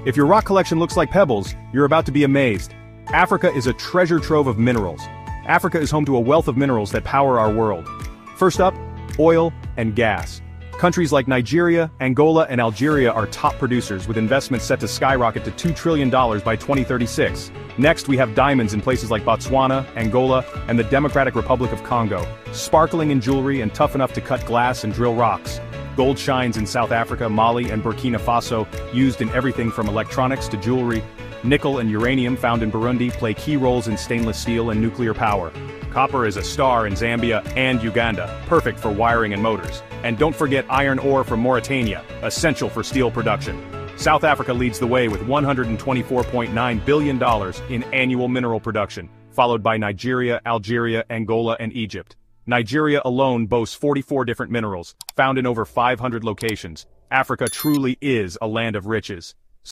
If your rock collection looks like pebbles, you're about to be amazed. Africa is a treasure trove of minerals. Africa is home to a wealth of minerals that power our world. First up, oil and gas. Countries like Nigeria, Angola, and Algeria are top producers, with investments set to skyrocket to $2 trillion by 2036. Next, we have diamonds in places like Botswana, Angola, and the Democratic Republic of Congo, sparkling in jewelry and tough enough to cut glass and drill rocks. Gold shines in South Africa, Mali, and Burkina Faso, used in everything from electronics to jewelry. Nickel and uranium, found in Burundi, play key roles in stainless steel and nuclear power. Copper is a star in Zambia and Uganda, perfect for wiring and motors. And don't forget iron ore from Mauritania, essential for steel production. South Africa leads the way with $124.9 billion in annual mineral production, followed by Nigeria, Algeria, Angola, and Egypt. Nigeria alone boasts 44 different minerals, found in over 500 locations. Africa truly is a land of riches.